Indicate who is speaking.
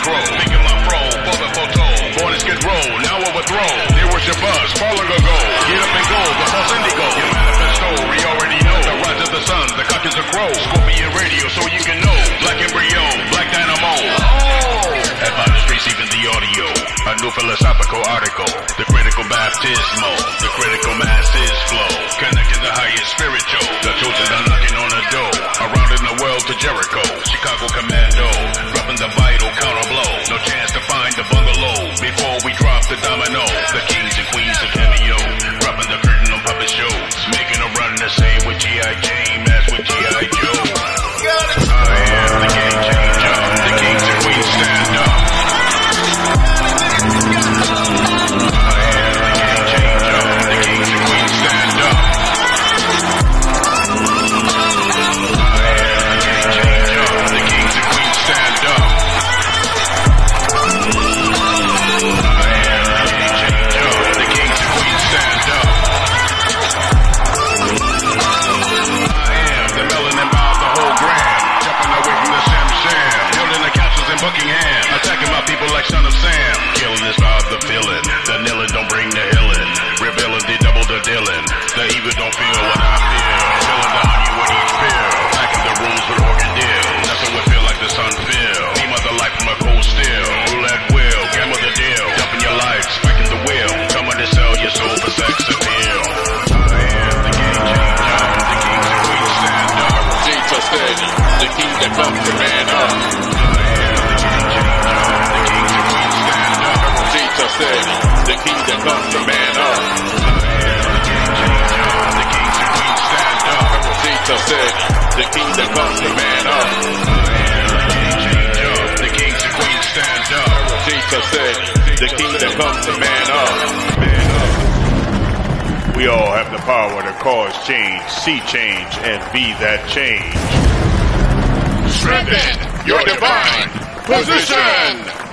Speaker 1: crow. Making my pro for the photo. Born to skid row, now overthrow. There was your buzz, far long ago. Get up and go, the false indigo. Your manifesto, we already know. The rise of the sun, the cock is a crow. Scorpion radio, so you can know. Black embryo, black dynamo. Oh! About the streets, even the audio. A new philosophical article. The critical baptismo. The critical masses flow. Connecting the highest spiritual. The chosen are knocking on the door. Around in the world to Jericho. Chicago Commando. Dropping the vital counter blow. No chance to find the bungalow. Before we drop the domino. The kings and queens of cameo. Dropping the curtain on puppet shows. Making a run the same with G.I. Jane as with G.I. Joe. I am the game changer. The kings and queens stand up. Buckingham, attacking my people like Son of Sam. Killing is about the feeling. The kneeling don't bring the healing. Rebelling, they double the dealing. The evil don't feel what I feel. Filling the honey with each pill. Packing the rooms with organ deal. Nothing would feel like the sun feel. Beam of the light from a cold steel. Roulette wheel, gamble the deal. Dumping your life, spiking the wheel. Coming to sell your soul for sex appeal. I am the game changer. The kings and queens stand up.
Speaker 2: Jesus said, the king that comes to man up. Said, the king that comes to man up.
Speaker 1: The kings and queens stand up.
Speaker 2: Jesus said, the king that comes to man up.
Speaker 1: The kings and queens stand up.
Speaker 2: Jesus said, the king that comes to man up.
Speaker 3: We all have the power to cause change, see change, and be that change.
Speaker 2: Strengthen your divine position.